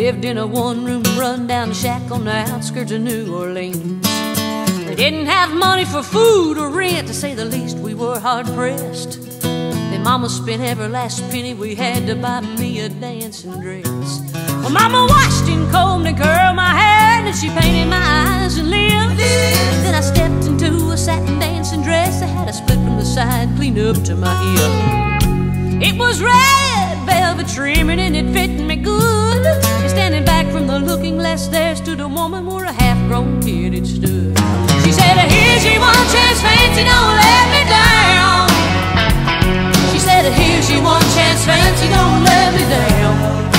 lived in a one-room run-down shack on the outskirts of New Orleans. We didn't have money for food or rent, to say the least. We were hard-pressed. Then Mama spent every last penny we had to buy me a dancing dress. Well, Mama washed and combed and curled my hair, and she painted my eyes and lips. Then I stepped into a satin dancing dress that had a split from the side clean up to my hip. It was red velvet trimming and it fit me good. And standing back from the looking glass there stood a woman where a half-grown kid had stood. She said, "Here's your one chance, fancy, don't let me down." She said, "Here's your one chance, fancy, don't let me down."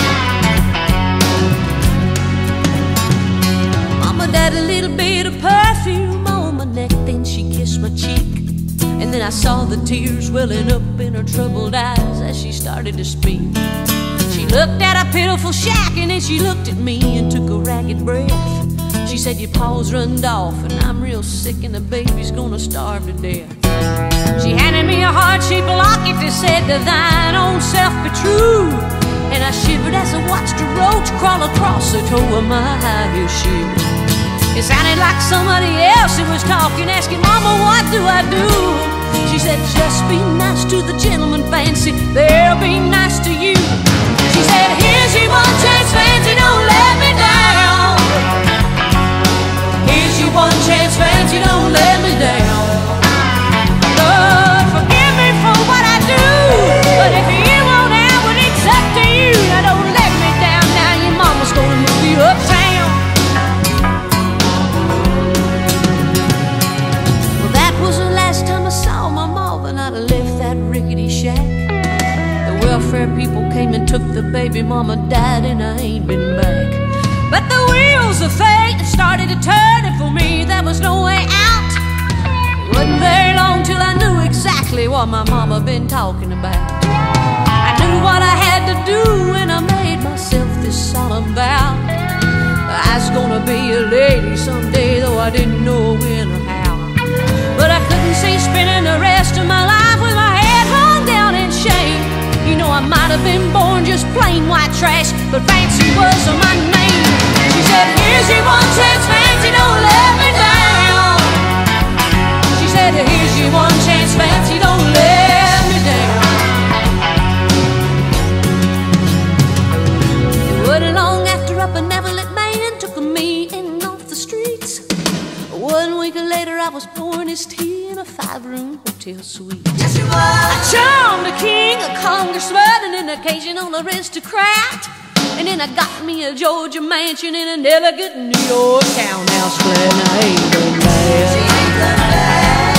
Mama dabbed a little bit of perfume on my neck, then she kissed my cheek. And then I saw the tears welling up in her troubled eyes as she started to speak. She looked at a pitiful shack and then she looked at me and took a ragged breath. She said, "Your paws runned off and I'm real sick and the baby's gonna starve to death." She handed me a heart-shaped locket that said, "To thine own self be true." And I shivered as I watched a roach crawl across the toe of my high-heel shoe. It sounded like somebody else who was talking, asking, "Mama, what do I do?" She said, "Just be nice to the gentleman, fancy, they'll be nice to you." She said, "Here's your one chance, fancy, don't let me down. Here's your one chance, fancy, don't let me down. Lord, forgive me for what I do, but if you want out, well, it's up to you. Now don't let me down, now your mama's gonna move you uptown." Well, that was the last time I saw my mama, and I left that rickety shack. The welfare people came and took the baby, mama died, and I ain't been back. But the wheels of fate started to turn, and for me there was no way out. It wasn't very long till I knew exactly what my mama been talking about. I knew what I had to do, and I made myself this solemn vow. I was gonna be a lady someday, though I didn't know when or how. But I couldn't see spending the rest of my life with my head hung down in shame. You know, I might have been born just plain white trash, but fancy was my name. She said, "Here's your one chance, fancy, don't let me down." She said, "Here's your one chance, fancy, don't let me down." It wasn't long after a benevolent man took me in off the streets. 1 week later I was pouring his tea in a 5-room hotel suite. Yes, you were. I charmed a king, a congressman, and an occasional aristocrat. And then I got me a Georgia mansion in an elegant New York townhouse flat. And I ain't been bad. She ain't been bad.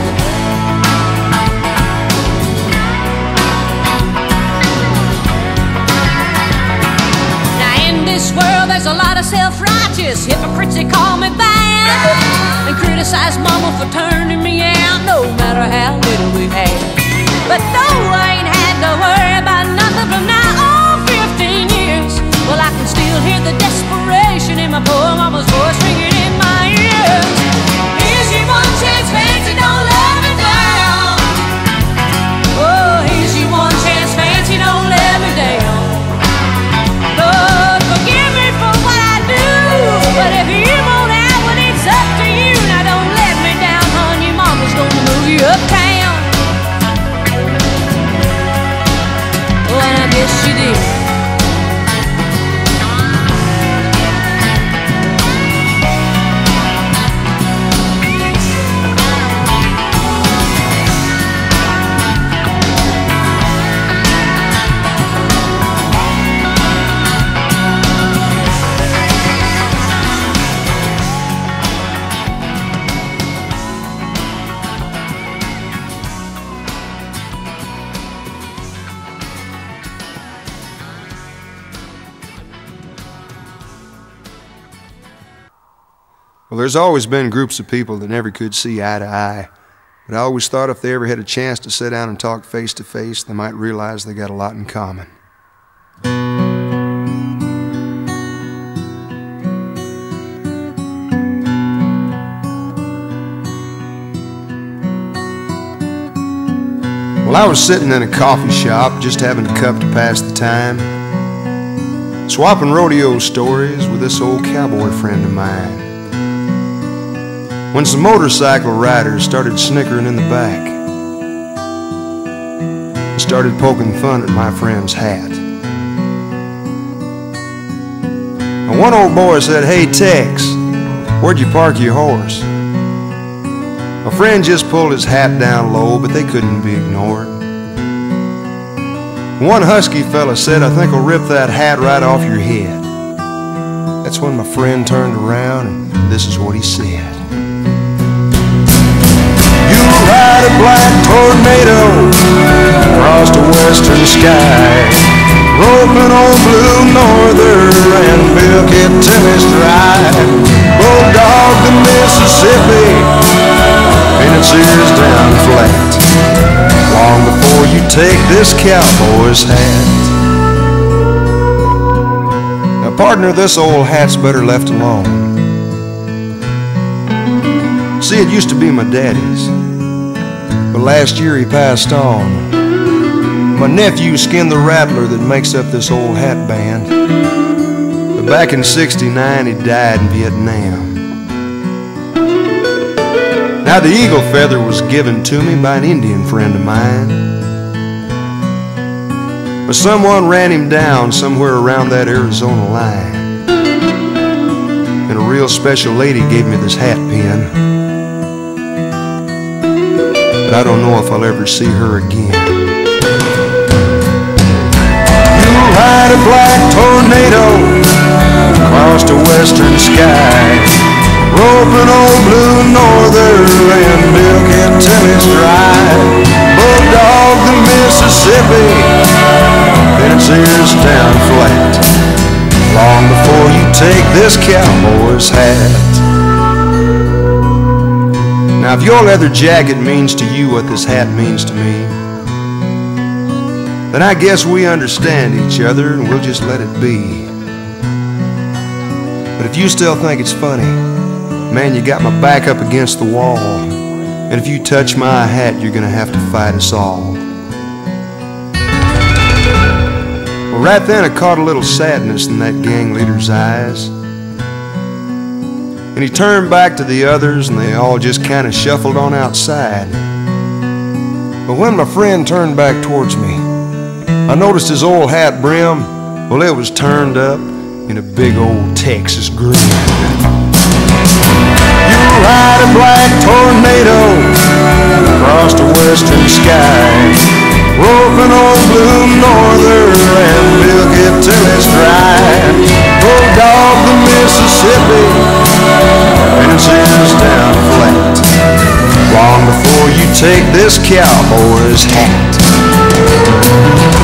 Now in this world there's a lot of self-righteous hypocrites that call me bad and criticize mama for turning me out, no matter how little we've had. But though I ain't had to worry about nothing from now on 15 years, well, I can still hear the desperation in my poor mama's voice ringing in my ears. Here's your one chance, fancy, don't let me down. Oh, here's your one chance, fancy, don't let me down. Lord, forgive me for what I do, but if you want out, well, it's up to you. Now don't let me down, hon, your mama's gonna move you uptown. Oh, and I guess she did. Well, there's always been groups of people that never could see eye to eye, but I always thought if they ever had a chance to sit down and talk face to face, they might realize they got a lot in common. Well, I was sitting in a coffee shop just having a cup to pass the time swapping rodeo stories with this old cowboy friend of mine, when some motorcycle riders started snickering in the back and started poking fun at my friend's hat. And one old boy said, "Hey Tex, where'd you park your horse?" My friend just pulled his hat down low, but they couldn't be ignored. One husky fella said, "I think I'll rip that hat right off your head." That's when my friend turned around and this is what he said. "You ride a black tornado across the western sky, roping on blue norther and milk it till it's dry. Bulldog the Mississippi, and its ears down flat, long before you take this cowboy's hat." Now partner, this old hat's better left alone. See, it used to be my daddy's, but last year he passed on. My nephew skinned the rattler that makes up this old hat band, but back in '69 he died in Vietnam. Now the eagle feather was given to me by an Indian friend of mine, but someone ran him down somewhere around that Arizona line, and a real special lady gave me this hat pin, but I don't know if I'll ever see her again. You ride a black tornado across the western sky, roping old blue norther and milk it till it's dry. Bulldog the Mississippi, and its ears down flat, long before you take this cowboy's hat. Now if your leather jacket means to you what this hat means to me, then I guess we understand each other and we'll just let it be. But if you still think it's funny, man, you got my back up against the wall, and if you touch my hat, you're gonna have to fight us all. Well, right then I caught a little sadness in that gang leader's eyes, and he turned back to the others, and they all just kind of shuffled on outside. But when my friend turned back towards me, I noticed his old hat brim, well, it was turned up in a big old Texas grin. You ride a black tornado across the western sky, roping on blue norther and milk it till it's dry. Bulldog the Mississippi, and its ears down flat, long before you take this cowboy's hat.